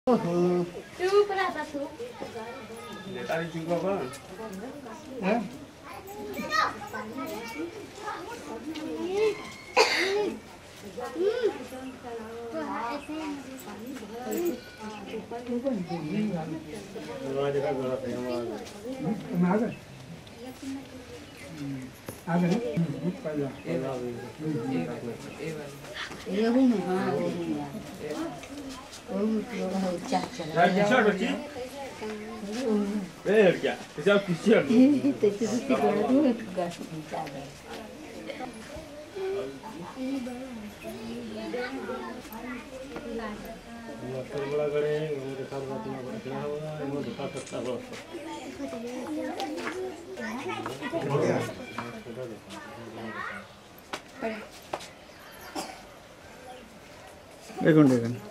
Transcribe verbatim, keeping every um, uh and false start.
ओहो चुप रहा तू तारी चुका बा हैं दरवाजे का गलत है हमारा आगे आगे पहला ये हूँ मैं हाँ वो हूँ यार वो लोग है चाचा यार किसर बच्ची ए क्या किसर किसर तो किसी को बड़ा दूर का चाचा मक्खन बड़ा गड़े उनके साथ बात ना करना होगा इनको दिखा सकता है एक मिनट